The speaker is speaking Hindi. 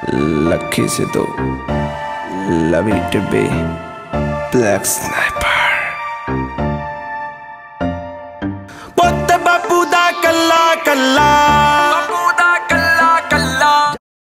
लखी से तो लवी टिब्बे ब्लैक स्नाइपर पुत्त बापू दा कल्ला कल्ला